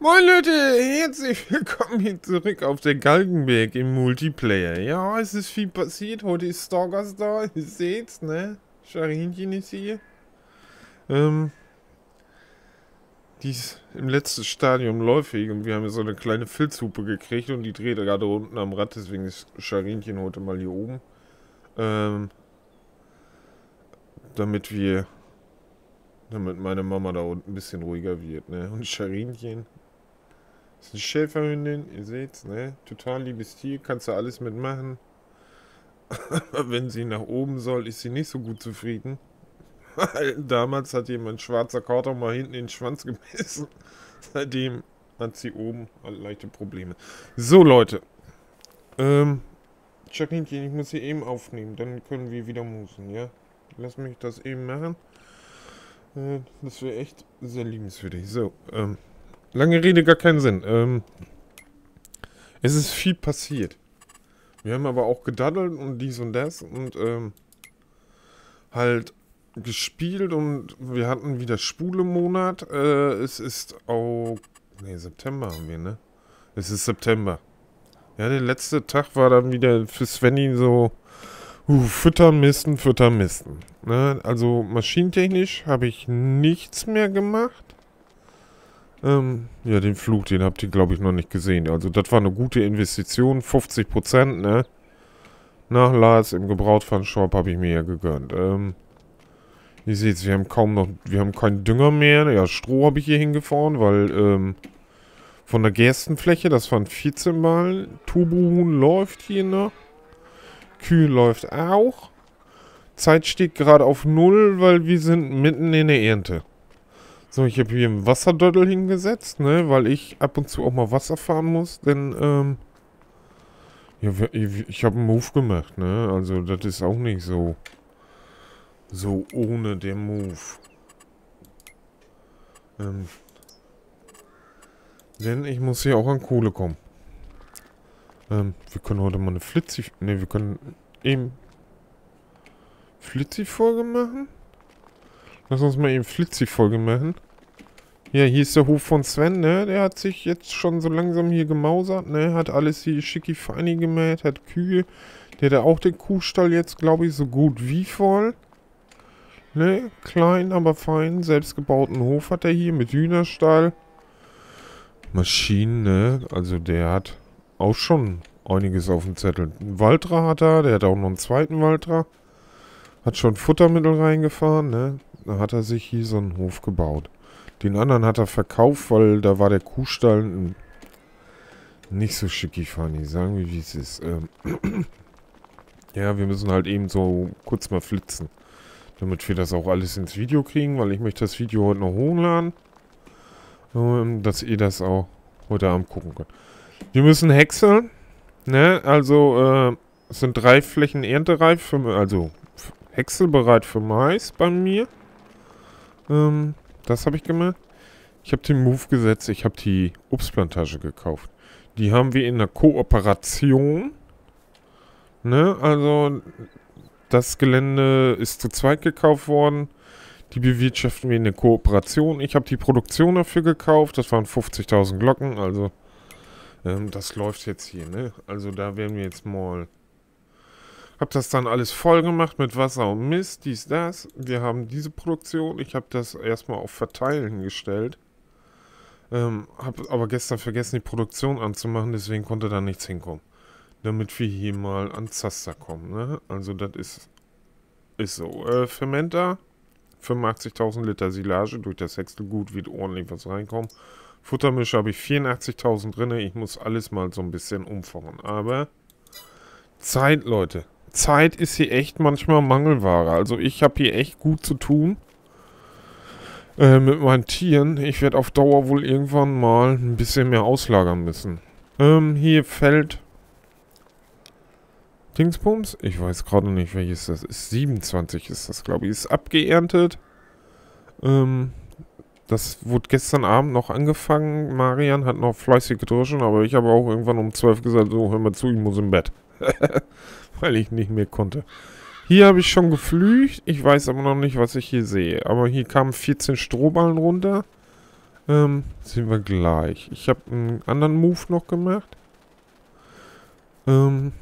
Moin Leute, herzlich willkommen hier zurück auf der Galgenberg im Multiplayer. Ja, es ist viel passiert. Heute ist Stalkers da, ihr seht's, ne? Charinchen ist hier. Die ist im letzten Stadium läufig und wir haben so eine kleine Filzhupe gekriegt und die dreht gerade unten am Rad, deswegen ist Charinchen heute mal hier oben. Damit meine Mama da unten ein bisschen ruhiger wird, ne? Und Charinchen ist eine Schäferhündin, ihr seht's, ne? Total liebes Tier, kannst du alles mitmachen. Aber wenn sie nach oben soll, ist sie nicht so gut zufrieden. Weil damals hat jemand schwarzer Kater mal hinten in den Schwanz gebissen. Seitdem hat sie oben leichte Probleme. So, Leute. Charinchen, ich muss sie eben aufnehmen, dann können wir wieder musen, ja? Lass mich das eben machen. Das wäre echt sehr liebenswürdig. So, lange Rede, gar keinen Sinn. Es ist viel passiert. Wir haben aber auch gedaddelt und dies und das und halt gespielt und wir hatten wieder Spule-Monat. Es ist auch... Ne, September haben wir, ne? Es ist September. Ja, der letzte Tag war dann wieder für Svenny so... Füttern, misten, füttern, misten. Ne? Also maschinentechnisch habe ich nichts mehr gemacht. Ja, den Flug, den habt ihr, glaube ich, noch nicht gesehen. Also das war eine gute Investition, 50%, ne? Nachlass im Gebrauchtwarenshop habe ich mir ja gegönnt. Ihr seht, wir haben keinen Dünger mehr. Ja, Stroh habe ich hier hingefahren, weil, von der Gerstenfläche, das waren 14 Mal. Turbohuhn läuft hier noch. Kühe läuft auch. Zeit steht gerade auf 0, weil wir sind mitten in der Ernte. So, ich habe hier einen Wasserdöttel hingesetzt, ne, weil ich ab und zu auch mal Wasser fahren muss, denn, ja, ich habe einen Move gemacht, ne, also das ist auch nicht so ohne den Move. Denn ich muss hier auch an Kohle kommen. Wir können heute mal eine wir können eben Flitzi-Folge machen. Lass uns mal eben Flitzi-Folge machen. Ja, hier ist der Hof von Sven, ne? Der hat sich jetzt schon so langsam hier gemausert, ne? Hat alles hier schicki feini gemäht, hat Kühe. Der hat auch den Kuhstall jetzt, glaube ich, so gut wie voll. Ne? Klein, aber fein. Selbstgebauten Hof hat er hier mit Hühnerstall. Maschinen, ne? Also der hat auch schon einiges auf dem Zettel. Ein Waltra hat er, der hat auch noch einen zweiten Waltra. Hat schon Futtermittel reingefahren, ne? Da hat er sich hier so einen Hof gebaut. Den anderen hat er verkauft, weil da war der Kuhstall nicht so schicki-fanny, sagen wir wie es ist. Ja, wir müssen halt eben so kurz mal flitzen. Damit wir das auch alles ins Video kriegen, weil ich möchte das Video heute noch hochladen. Dass ihr das auch heute Abend gucken könnt. Wir müssen häckseln, ne, also, es sind 3 Flächen erntereif, also, häckselbereit für Mais bei mir. Das habe ich gemacht. Ich habe den Move gesetzt, ich habe die Obstplantage gekauft. Die haben wir in einer Kooperation, ne, also, das Gelände ist zu zweit gekauft worden. Die bewirtschaften wir in der Kooperation. Ich habe die Produktion dafür gekauft, das waren 50.000 Glocken, also... das läuft jetzt hier, ne? Also da werden wir jetzt mal... Hab das dann alles voll gemacht mit Wasser und Mist, dies, das. Wir haben diese Produktion. Ich habe das erstmal auf Verteilen gestellt. Hab aber gestern vergessen, die Produktion anzumachen, deswegen konnte da nichts hinkommen. Damit wir hier mal an Zaster kommen, ne? Also das ist so. Fermenter, 85.000 Liter Silage. Durch das Häckselgut wird ordentlich was reinkommen. Futtermische habe ich 84.000 drin. Ich muss alles mal so ein bisschen umfahren. Aber Zeit, Leute. Zeit ist hier echt manchmal Mangelware. Also ich habe hier echt gut zu tun. Mit meinen Tieren. Ich werde auf Dauer wohl irgendwann mal ein bisschen mehr auslagern müssen. Hier fällt Dingsbums. Ich weiß gerade nicht, welches das ist. 27 ist das, glaube ich. Ist abgeerntet. Das wurde gestern Abend noch angefangen. Marian hat noch fleißig gedroschen, aber ich habe auch irgendwann um 12 gesagt, so, hör mal zu, ich muss im Bett. Weil ich nicht mehr konnte. Hier habe ich schon geflücht. Ich weiß aber noch nicht, was ich hier sehe. Aber hier kamen 14 Strohballen runter. Sehen wir gleich. Ich habe einen anderen Move noch gemacht. Oh.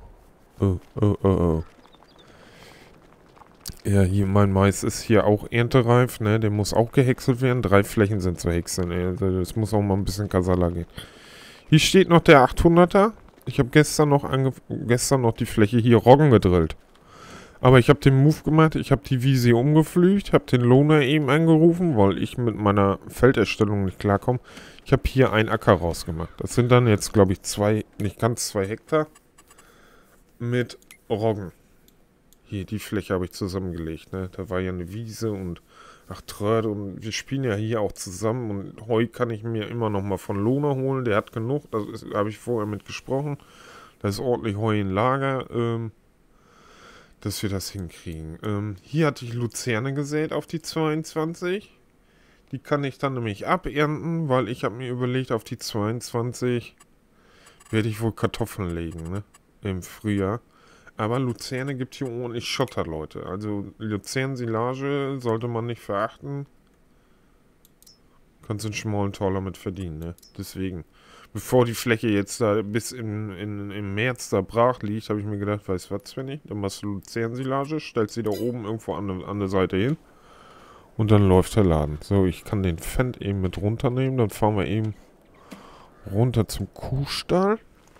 Ja, hier, mein Mais ist hier auch erntereif, ne? Der muss auch gehäckselt werden. 3 Flächen sind zu häckseln, ey. Also das muss auch mal ein bisschen Kasala gehen. Hier steht noch der 800er. Ich habe gestern noch die Fläche hier Roggen gedrillt. Aber ich habe den Move gemacht, ich habe die Wiese umgepflügt, habe den Lohner eben angerufen, weil ich mit meiner Felderstellung nicht klarkomme. Ich habe hier einen Acker rausgemacht. Das sind dann jetzt, glaube ich, nicht ganz 2 Hektar mit Roggen. Hier, die Fläche habe ich zusammengelegt, ne? Da war ja eine Wiese und Tröd und wir spielen ja hier auch zusammen und Heu kann ich mir immer noch mal von Lohner holen, der hat genug, da habe ich vorher mit gesprochen. Da ist ordentlich Heu im Lager, dass wir das hinkriegen. Hier hatte ich Luzerne gesät auf die 22. Die kann ich dann nämlich abernten, weil ich habe mir überlegt, auf die 22 werde ich wohl Kartoffeln legen, ne? Im Frühjahr. Aber Luzerne gibt hier ordentlich Schotter, Leute. Also Luzernsilage sollte man nicht verachten. Kannst einen schmalen Taler mit verdienen, ne? Deswegen. Bevor die Fläche jetzt da bis im März da brach liegt, habe ich mir gedacht, weißt du was, Svenny? Dann machst du Luzernsilage, stellst sie da oben irgendwo an der Seite hin. Und dann läuft der Laden. So, ich kann den Fendt eben mit runternehmen. Dann fahren wir eben runter zum Kuhstall.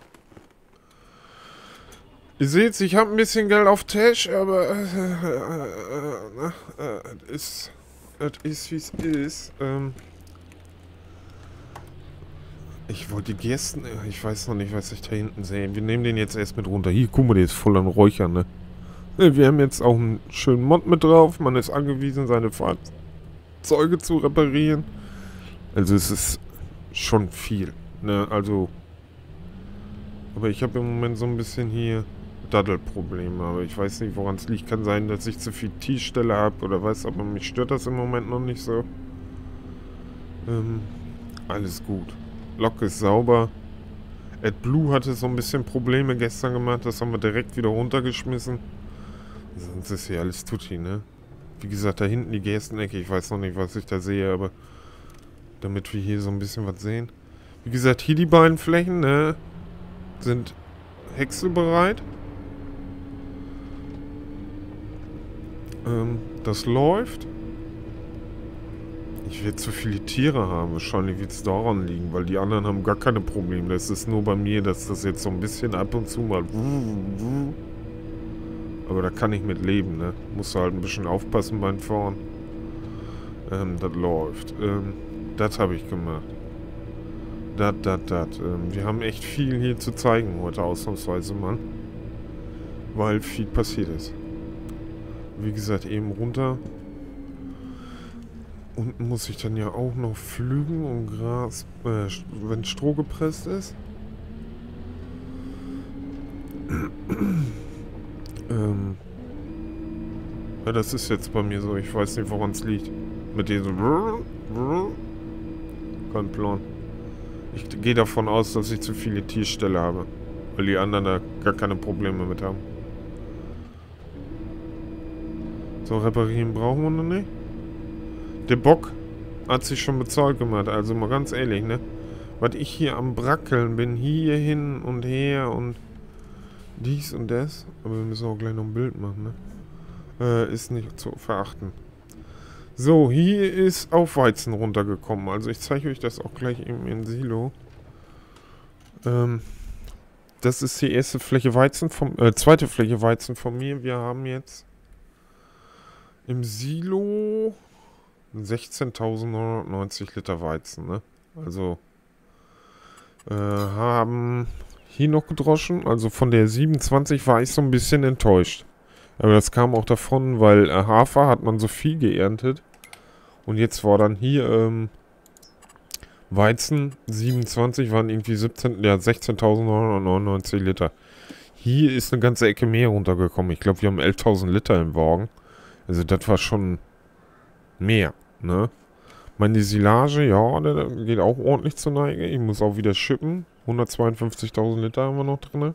Ihr seht, ich habe ein bisschen Geld auf Tash, aber es ist wie es ist. Ich wollte die Gersten, ich weiß noch nicht, was ich da hinten sehe. Wir nehmen den jetzt erst mit runter. Hier, guck mal, der ist voll an Räuchern, ne? Wir haben jetzt auch einen schönen Mod mit drauf. Man ist angewiesen, seine Fahrzeuge zu reparieren. Also es ist schon viel, ne? Also, aber ich habe im Moment so ein bisschen hier Daddelprobleme, aber ich weiß nicht, woran es liegt. Kann sein, dass ich zu viel T-Stelle habe oder was, aber mich stört das im Moment noch nicht so. Alles gut. Lok ist sauber. AdBlue hatte so ein bisschen Probleme gestern gemacht, das haben wir direkt wieder runtergeschmissen. Sonst ist hier alles tutti, ne? Wie gesagt, da hinten die Gerstenecke, ich weiß noch nicht, was ich da sehe, aber damit wir hier so ein bisschen was sehen. Wie gesagt, hier die beiden Flächen, ne, sind häckselbereit. Das läuft. Ich werde zu viele Tiere haben. Wahrscheinlich wird es daran liegen, weil die anderen haben gar keine Probleme. Das ist nur bei mir, dass das jetzt so ein bisschen ab und zu mal... Aber da kann ich mit leben, ne? Musst du halt ein bisschen aufpassen beim Fahren. Das läuft. Das habe ich gemacht. Das. Wir haben echt viel hier zu zeigen heute, ausnahmsweise mal. Weil viel passiert ist. Wie gesagt, eben runter. Unten muss ich dann ja auch noch pflügen und Gras, wenn Stroh gepresst ist. Ja, das ist jetzt bei mir so. Ich weiß nicht, woran es liegt. Mit diesem... Kein Plan. Ich gehe davon aus, dass ich zu viele Tierställe habe. Weil die anderen da gar keine Probleme mit haben. So, reparieren brauchen wir noch nicht. Der Bock hat sich schon bezahlt gemacht. Also mal ganz ehrlich, ne? Was ich hier am Brackeln bin, hier hin und her und dies und das. Aber wir müssen auch gleich noch ein Bild machen, ne? Ist nicht zu verachten. So, hier ist auch Weizen runtergekommen. Also ich zeige euch das auch gleich eben in Silo. Das ist die erste Fläche Weizen zweite Fläche Weizen von mir. Wir haben jetzt im Silo 16.990 Liter Weizen, ne? Also haben hier noch gedroschen. Also von der 27 war ich so ein bisschen enttäuscht. Aber das kam auch davon, weil Hafer hat man so viel geerntet. Und jetzt war dann hier Weizen 27 waren irgendwie 16.999 Liter. Hier ist eine ganze Ecke mehr runtergekommen. Ich glaube, wir haben 11.000 Liter im Wagen. Also das war schon mehr, ne? Meine Silage, ja, der geht auch ordentlich zur Neige. Ich muss auch wieder schippen. 152.000 Liter haben wir noch drin.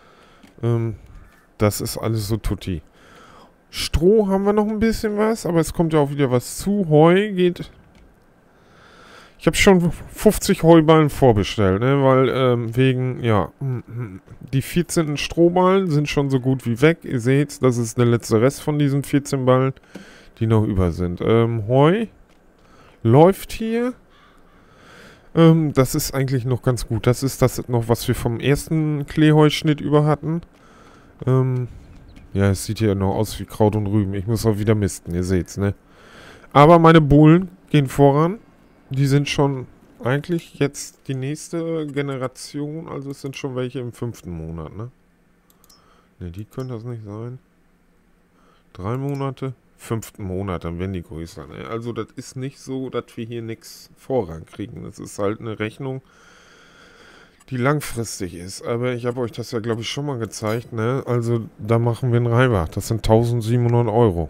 Das ist alles so tutti. Stroh haben wir noch ein bisschen was, aber es kommt ja auch wieder was zu. Heu geht Ich habe schon 50 Heuballen vorbestellt, ne, weil wegen, ja, die 14 Strohballen sind schon so gut wie weg. Ihr seht, das ist der letzte Rest von diesen 14 Ballen, die noch über sind. Heu läuft hier. Das ist eigentlich noch ganz gut. Das ist das noch, was wir vom ersten Kleeheuschnitt über hatten. Ja, es sieht hier noch aus wie Kraut und Rüben. Ich muss auch wieder misten, ihr seht's, ne. Aber meine Bullen gehen voran. Die sind schon eigentlich jetzt die nächste Generation, also es sind schon welche im 5. Monat, ne? Ne, die können das nicht sein. 3 Monate, 5. Monat, dann werden die größer, ne? Also das ist nicht so, dass wir hier nichts Vorrang kriegen. Das ist halt eine Rechnung, die langfristig ist. Aber ich habe euch das ja, glaube ich, schon mal gezeigt, ne? Also da machen wir einen Reibach. Das sind 1700 Euro.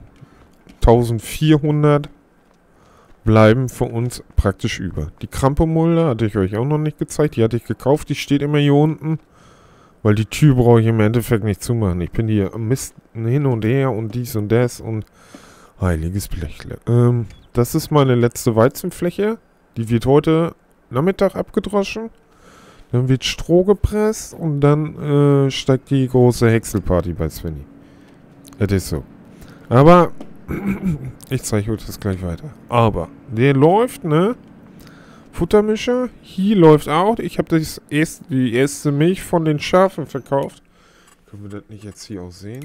1400 bleiben für uns praktisch über. Die Krampemulde hatte ich euch auch noch nicht gezeigt. Die hatte ich gekauft. Die steht immer hier unten. Weil die Tür brauche ich im Endeffekt nicht zumachen. Ich bin hier am Misten hin und her und dies und das und heiliges Blechle. Das ist meine letzte Weizenfläche. Die wird heute Nachmittag abgedroschen. Dann wird Stroh gepresst und dann steigt die große Häckselparty bei Svenny. Das ist so. Aber ich zeige euch das gleich weiter. Aber der läuft, ne? Futtermischer. Hier läuft auch. Ich habe die erste Milch von den Schafen verkauft. Können wir das nicht jetzt hier auch sehen?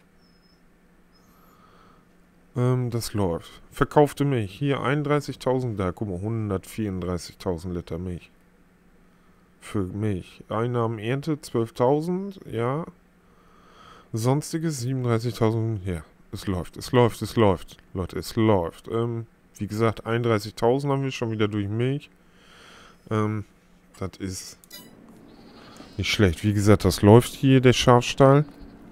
Das läuft. Verkaufte Milch. Hier 31.000. Da, guck mal, 134.000 Liter Milch. Für Milch. Einnahmen Ernte 12.000. Ja. Sonstiges 37.000. Ja. Es läuft, es läuft, es läuft. Leute, es läuft. Wie gesagt, 31.000 haben wir schon wieder durch Milch. Das ist nicht schlecht. Wie gesagt, das läuft hier, der Schafstall.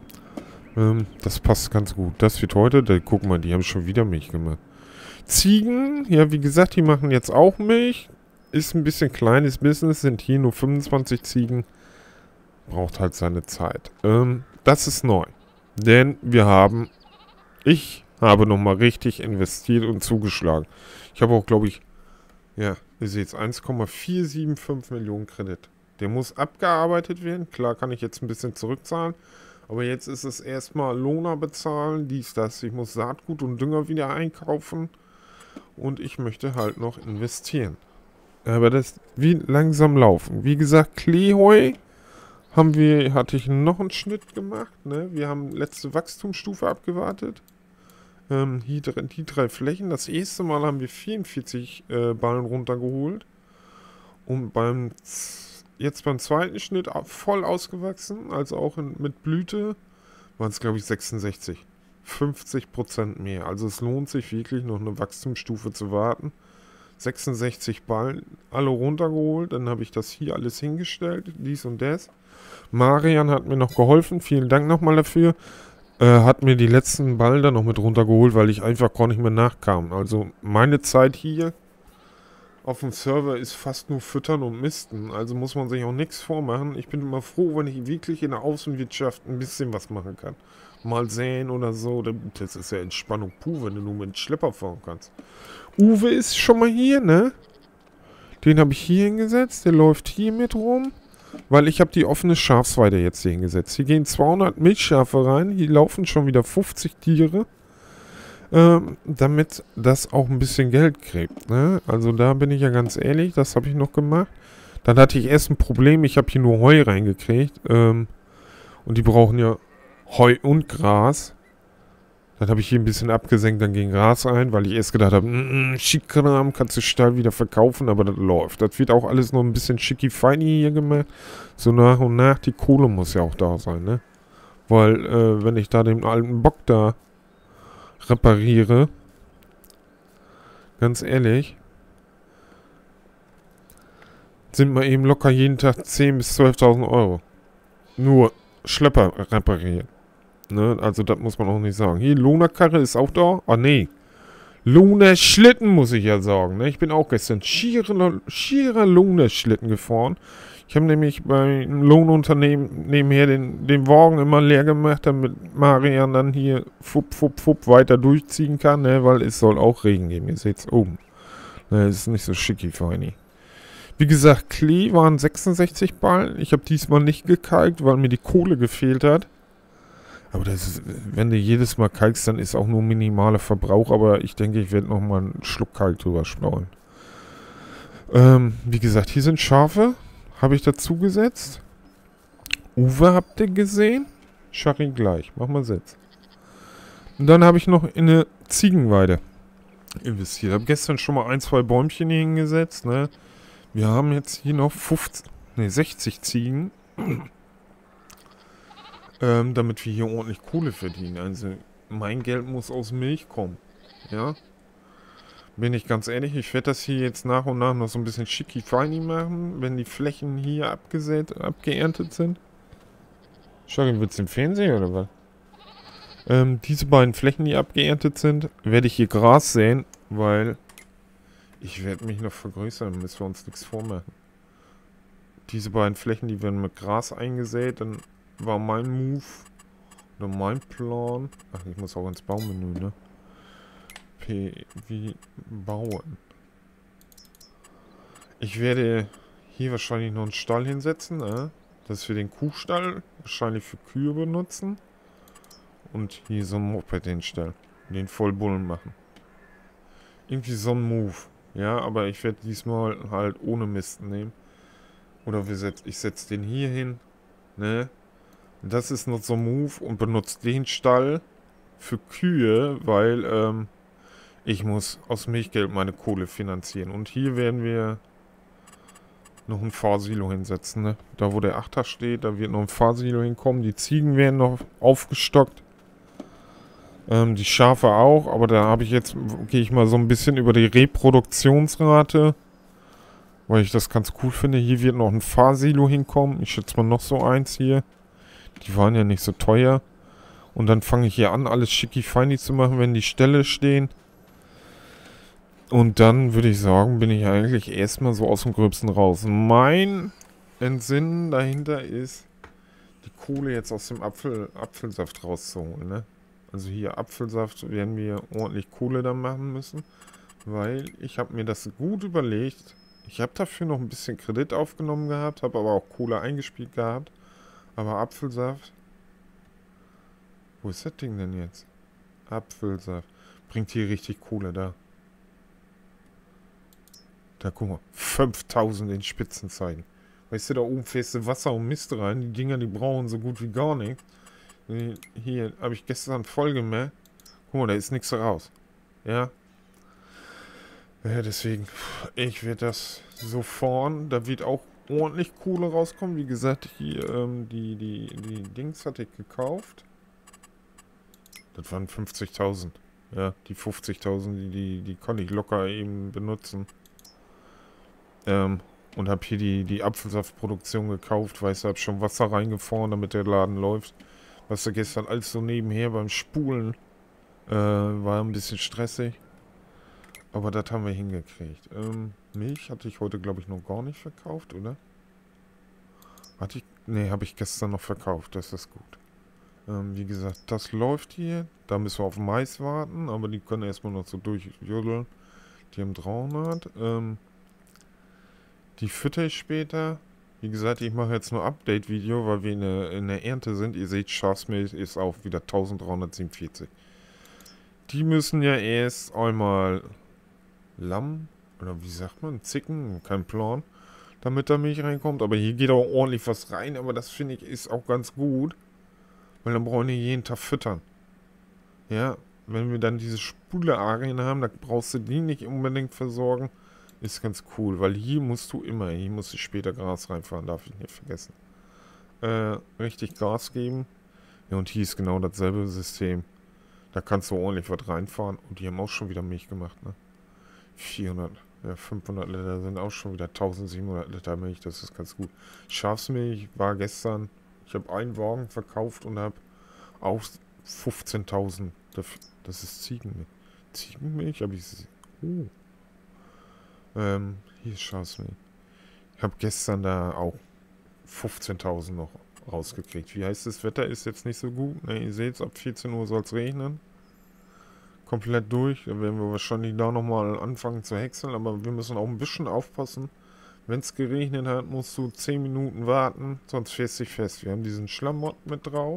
Das passt ganz gut. Das wird heute, guck mal, die haben schon wieder Milch gemacht. Ziegen, ja, wie gesagt, die machen jetzt auch Milch. Ist ein bisschen kleines Business, sind hier nur 25 Ziegen. Braucht halt seine Zeit. Das ist neu. Denn ich habe nochmal richtig investiert und zugeschlagen. Ich habe auch, glaube ich, ja, ihr seht es, 1,475 Millionen Kredit. Der muss abgearbeitet werden. Klar kann ich jetzt ein bisschen zurückzahlen. Aber jetzt ist es erstmal Lohner bezahlen, dies, das. Ich muss Saatgut und Dünger wieder einkaufen. Und ich möchte halt noch investieren. Aber das wird langsam laufen. Wie gesagt, Kleeheu hatte ich noch einen Schnitt gemacht. Ne? Wir haben letzte Wachstumsstufe abgewartet. Hier die 3 Flächen. Das erste Mal haben wir 44 Ballen runtergeholt. Und jetzt beim zweiten Schnitt voll ausgewachsen, also auch mit Blüte, waren es, glaube ich, 66. 50% mehr. Also es lohnt sich wirklich, noch eine Wachstumsstufe zu warten. 66 Ballen, alle runtergeholt. Dann habe ich das hier alles hingestellt, dies und das. Marian hat mir noch geholfen. Vielen Dank nochmal dafür. Hat mir die letzten Ballen dann noch mit runtergeholt, weil ich einfach gar nicht mehr nachkam. Also meine Zeit hier auf dem Server ist fast nur Füttern und Misten. Also muss man sich auch nichts vormachen. Ich bin immer froh, wenn ich wirklich in der Außenwirtschaft ein bisschen was machen kann. Mal säen oder so. Das ist ja Entspannung pur, wenn du nur mit dem Schlepper fahren kannst. Uwe ist schon mal hier, ne? Den habe ich hier hingesetzt. Der läuft hier mit rum. Weil ich habe die offene Schafsweide jetzt hier hingesetzt. Hier gehen 200 Milchschafe rein. Hier laufen schon wieder 50 Tiere. Damit das auch ein bisschen Geld kriegt. Ne? Also da bin ich ja ganz ehrlich. Das habe ich noch gemacht. Dann hatte ich erst ein Problem. Ich habe hier nur Heu reingekriegt. Und die brauchen ja Heu und Gras. Dann habe ich hier ein bisschen abgesenkt, dann ging Gras ein, weil ich erst gedacht habe, Schickkram kannst du Stall wieder verkaufen, aber das läuft. Das wird auch alles noch ein bisschen schicki-feini hier gemacht. So nach und nach, die Kohle muss ja auch da sein, ne? Weil, wenn ich da den alten Bock da repariere, ganz ehrlich, sind wir eben locker jeden Tag 10.000 bis 12.000 Euro. Nur Schlepper reparieren. Ne, also das muss man auch nicht sagen. Hier, Lohnerkarre ist auch da. Ah, nee. Lohnerschlitten muss ich ja sagen. Ne? Ich bin auch gestern schierer Lohnerschlitten gefahren. Ich habe nämlich bei einem Lohnunternehmen nebenher den Wagen immer leer gemacht, damit Marian dann hier fupp weiter durchziehen kann, ne? Weil es soll auch Regen geben. Ihr seht es oben. Ne, ist nicht so schicki feini. Wie gesagt, Klee waren 66 Ballen. Ich habe diesmal nicht gekalkt, weil mir die Kohle gefehlt hat. Aber das ist, wenn du jedes Mal kalkst, dann ist auch nur minimaler Verbrauch. Aber ich denke, ich werde nochmal einen Schluck Kalk drüber streuen. Wie gesagt, hier sind Schafe. Habe ich dazu gesetzt. Uwe habt ihr gesehen? Schari gleich. Mach mal Sitz. Und dann habe ich noch in eine Ziegenweide investiert. Habe gestern schon mal 1, 2 Bäumchen hier hingesetzt. Ne? Wir haben jetzt hier noch 60 Ziegen. Damit wir hier ordentlich Kohle verdienen. Also mein Geld muss aus Milch kommen. Ja. Bin ich ganz ehrlich, ich werde das hier jetzt nach und nach noch so ein bisschen schicki-feini machen, wenn die Flächen hier abgeerntet sind. Schau, wird's im Fernsehen oder was? Diese beiden Flächen, die abgeerntet sind, werde ich hier Gras säen, weil ich werde mich noch vergrößern, müssen wir uns nichts vormachen. Diese beiden Flächen, die werden mit Gras eingesät, dann war mein Move oder mein Plan. Ach, ich muss auch ins Baumenü, ne? P wie bauen. Ich werde hier wahrscheinlich noch einen Stall hinsetzen, ne? Das für den Kuhstall, wahrscheinlich für Kühe benutzen. Und hier so ein Moped hinstellen. Den Vollbullen machen. Irgendwie so ein Move. Ja, aber ich werde diesmal halt ohne Mist nehmen. Oder ich setze den hier hin. Ne? Das ist noch so ein Move und benutze den Stall für Kühe, weil ich muss aus Milchgeld meine Kohle finanzieren. Und hier werden wir noch ein Fahrsilo hinsetzen. Ne? Da wo der Achter steht, da wird noch ein Fahrsilo hinkommen. Die Ziegen werden noch aufgestockt. Die Schafe auch, aber da habe ich jetzt, gehe ich mal so ein bisschen über die Reproduktionsrate, weil ich das ganz cool finde. Hier wird noch ein Fahrsilo hinkommen. Ich schätze mal noch so eins hier. Die waren ja nicht so teuer. Und dann fange ich hier an, alles schicki-feini zu machen, wenn die Ställe stehen. Und dann würde ich sagen, bin ich eigentlich erstmal so aus dem Gröbsten raus. Mein Entsinnen dahinter ist, die Kohle jetzt aus dem Apfelsaft rauszuholen, ne? Also hier Apfelsaft werden wir ordentlich Kohle dann machen müssen, weil ich habe mir das gut überlegt. Ich habe dafür noch ein bisschen Kredit aufgenommen gehabt, habe aber auch Kohle eingespielt gehabt. Aber Apfelsaft, wo ist das Ding denn jetzt? Apfelsaft, bringt hier richtig Kohle da. Da guck mal, 5000 in Spitzenzeigen. Weißt du, da oben fährst du Wasser und Mist rein. Die Dinger, die brauchen so gut wie gar nichts. Hier habe ich gestern voll gemerkt. Guck mal, da ist nichts raus. Ja. Ja, deswegen, ich werde das so fahren. Da wird auch ordentlich Kohle rauskommen. Wie gesagt, hier, die Dings hatte ich gekauft. Das waren 50.000. Ja, die 50.000, die konnte ich locker eben benutzen. Und habe hier die Apfelsaftproduktion gekauft. Weißt du, habe schon Wasser reingefahren, damit der Laden läuft. Was da gestern alles so nebenher beim Spulen war ein bisschen stressig. Aber das haben wir hingekriegt. Milch hatte ich heute, glaube ich, noch gar nicht verkauft, oder? Hatte ich? Ne, habe ich gestern noch verkauft. Das ist gut. Wie gesagt, das läuft hier. Da müssen wir auf Mais warten. Aber die können erstmal noch so durchjodeln. Die haben 300. Die fütter ich später. Wie gesagt, ich mache jetzt nur Update-Video, weil wir in der Ernte sind. Ihr seht, Schafsmilch ist auch wieder 1347. Die müssen ja erst einmal Lamm, oder wie sagt man, Zicken, kein Plan, damit da Milch reinkommt. Aber hier geht auch ordentlich was rein, aber das finde ich ist auch ganz gut, weil dann brauchen die jeden Tag füttern. Ja, wenn wir dann diese Spulerarien haben, da brauchst du die nicht unbedingt versorgen. Ist ganz cool, weil hier musst du später Gras reinfahren, darf ich nicht vergessen. Richtig Gas geben. Ja, und hier ist genau dasselbe System. Da kannst du ordentlich was reinfahren. Und die haben auch schon wieder Milch gemacht, ne? 400, ja, 500 Liter sind auch schon wieder 1700 Liter Milch. Das ist ganz gut. Schafsmilch war gestern, ich habe einen Wagen verkauft und habe auch 15.000. Das ist Ziegenmilch. Ziegenmilch habe ich... Oh. Hier ist Schafsmilch. Ich habe gestern da auch 15.000 noch rausgekriegt. Wie heißt das Wetter? Ist jetzt nicht so gut. Ne, ihr seht es, ab 14 Uhr soll es regnen. komplett durch. Dann werden wir wahrscheinlich da nochmal anfangen zu häckseln, aber wir müssen auch ein bisschen aufpassen. Wenn es geregnet hat, musst du 10 Minuten warten, sonst fährst du dich fest. Wir haben diesen Schlammott mit drauf.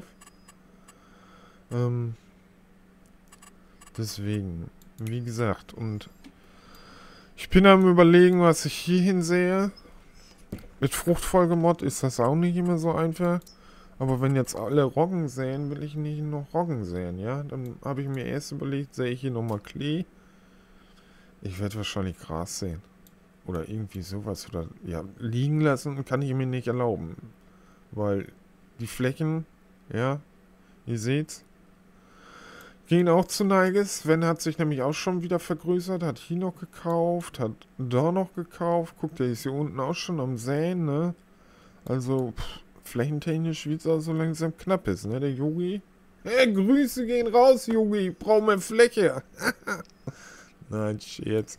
Deswegen, wie gesagt, und ich bin am Überlegen, was ich hier hinsehe. Mit Fruchtfolgemod ist das auch nicht immer so einfach. Aber wenn jetzt alle Roggen säen, will ich nicht noch Roggen säen, ja? Dann habe ich mir erst überlegt, sähe ich hier nochmal Klee. Ich werde wahrscheinlich Gras säen. Oder irgendwie sowas. Oder, ja, liegen lassen kann ich mir nicht erlauben. Weil die Flächen, ja, ihr seht's, gehen auch zu Neiges. Sven hat sich nämlich auch schon wieder vergrößert, hat hier noch gekauft, hat da noch gekauft. Guckt, der ist hier unten auch schon am Säen, ne? Also, flächentechnisch wird es auch so langsam knapp ist, ne? Der Yogi. Hey, Grüße gehen raus, Yogi. Ich brauche mehr Fläche. Nein, Scherz.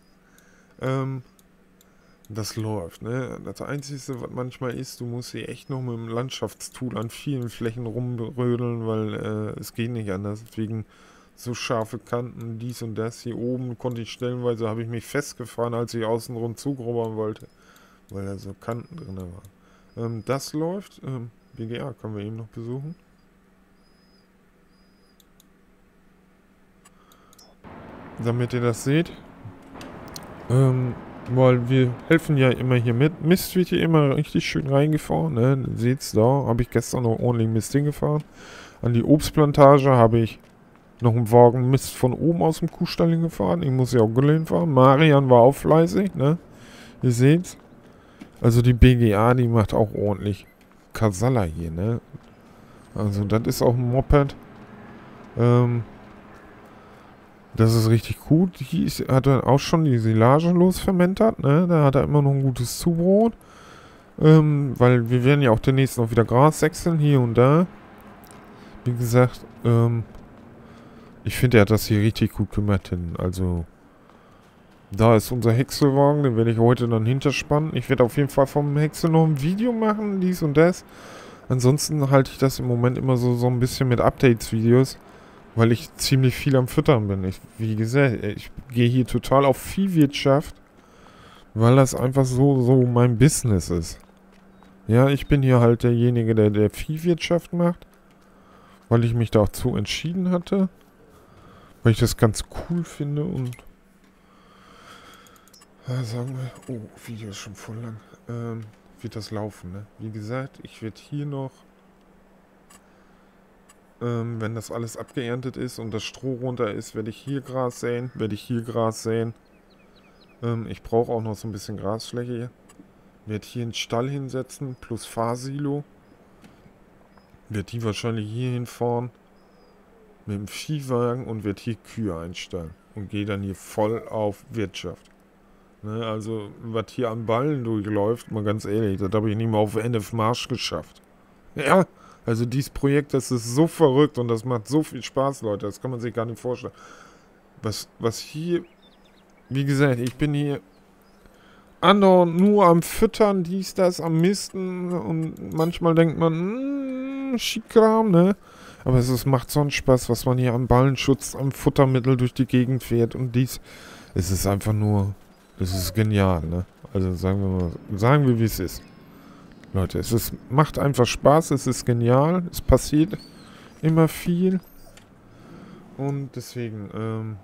Das läuft, ne? Das Einzige, was manchmal ist, du musst hier echt noch mit dem Landschaftstool an vielen Flächen rumrödeln, weil es geht nicht anders. Deswegen so scharfe Kanten, dies und das. Hier oben konnte ich stellenweise, habe ich mich festgefahren, als ich außenrum zugrubbern wollte, weil da so Kanten drin waren. Das läuft. BGA können wir eben noch besuchen. Damit ihr das seht. Weil wir helfen ja immer hier mit. Mist wird hier immer richtig schön reingefahren, ne? Seht's da, habe ich gestern noch ordentlich Mist hingefahren. An die Obstplantage habe ich noch einen Wagen Mist von oben aus dem Kuhstall hingefahren. Ich muss ja auch Gülle hinfahren. Marian war auch fleißig, ne? Ihr seht's. Also die BGA, die macht auch ordentlich Kasala hier, ne? Also das ist auch ein Moped. Das ist richtig gut. Hier hat er auch schon die Silage losfermentet, ne? Da hat er immer noch ein gutes Zubrot. Weil wir werden ja auch demnächst noch wieder Gras wechseln, hier und da. Wie gesagt, ich finde, er hat das hier richtig gut gemacht. Also, da ist unser Häckselwagen, den werde ich heute dann hinterspannen. Ich werde auf jeden Fall vom Häcksel noch ein Video machen, dies und das. Ansonsten halte ich das im Moment immer so ein bisschen mit Updates-Videos. Weil ich ziemlich viel am Füttern bin. Wie gesagt, ich gehe hier total auf Viehwirtschaft, weil das einfach so mein Business ist. Ja, ich bin hier halt derjenige, der Viehwirtschaft macht, weil ich mich dazu entschieden hatte, weil ich das ganz cool finde und sagen wir, oh, Video ist schon voll lang, wird das laufen, ne? Wie gesagt, ich werde hier noch wenn das alles abgeerntet ist und das Stroh runter ist, werde ich hier Gras säen, ich brauche auch noch so ein bisschen Grasfläche. Werde hier einen Stall hinsetzen, plus Fahrsilo. Werde die wahrscheinlich hier hinfahren mit dem Viehwagen und werde hier Kühe einstellen. Und gehe dann hier voll auf Wirtschaft. Ne, also, was hier an Ballen durchläuft, mal ganz ehrlich, das habe ich nicht mal auf NF Marsch geschafft. Ja, also dieses Projekt, das ist so verrückt und das macht so viel Spaß, Leute. Das kann man sich gar nicht vorstellen. Was hier... Wie gesagt, ich bin hier andauernd nur am Füttern, dies, das, am Misten. Und manchmal denkt man, Schickkram, ne? Aber es macht so einen Spaß, was man hier am Ballenschutz, am Futtermittel durch die Gegend fährt. Und dies... Es ist einfach nur... Es ist genial, ne? Also sagen wir, wie es ist. Leute, macht einfach Spaß, es ist genial, es passiert immer viel und deswegen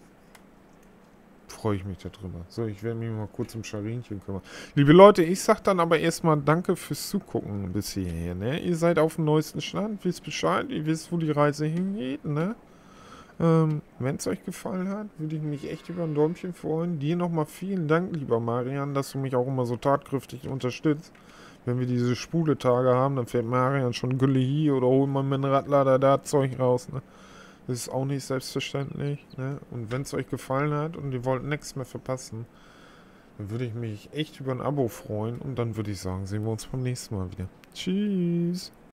freue ich mich darüber. So, ich werde mich mal kurz um Scharinchen kümmern. Liebe Leute, ich sag dann aber erstmal danke fürs Zugucken bis hierher, ne? Ihr seid auf dem neuesten Stand, wisst Bescheid, ihr wisst, wo die Reise hingeht, ne? Wenn es euch gefallen hat, würde ich mich echt über ein Däumchen freuen. Dir nochmal vielen Dank, lieber Marian, dass du mich auch immer so tatkräftig unterstützt. Wenn wir diese Spuletage haben, dann fährt Marian schon Gülle hier oder holt man mit dem Radlader da Zeug raus, ne? Das ist auch nicht selbstverständlich, ne? Und wenn es euch gefallen hat und ihr wollt nichts mehr verpassen, dann würde ich mich echt über ein Abo freuen. Und dann würde ich sagen, sehen wir uns beim nächsten Mal wieder. Tschüss!